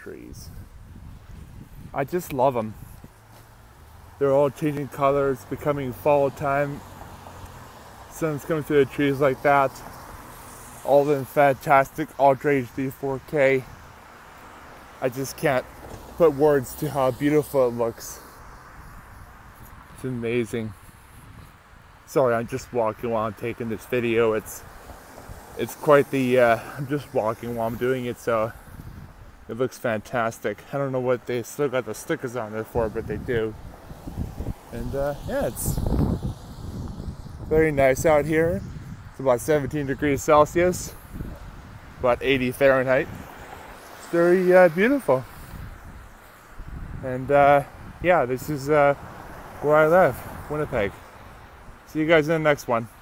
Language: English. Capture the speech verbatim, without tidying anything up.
trees. I just love them. They're all changing colors, becoming fall time. Sun's coming through the trees like that. All in fantastic Ultra H D four K. I just can't put words to how beautiful it looks. It's amazing. Sorry, I'm just walking while I'm taking this video. It's it's quite the, uh, I'm just walking while I'm doing it, so it looks fantastic. I don't know what they still got the stickers on there for, but they do. And uh, yeah, it's very nice out here. It's about seventeen degrees Celsius, about eighty Fahrenheit. It's very uh, beautiful. And uh, yeah, this is uh, where I live, Winnipeg. See you guys in the next one.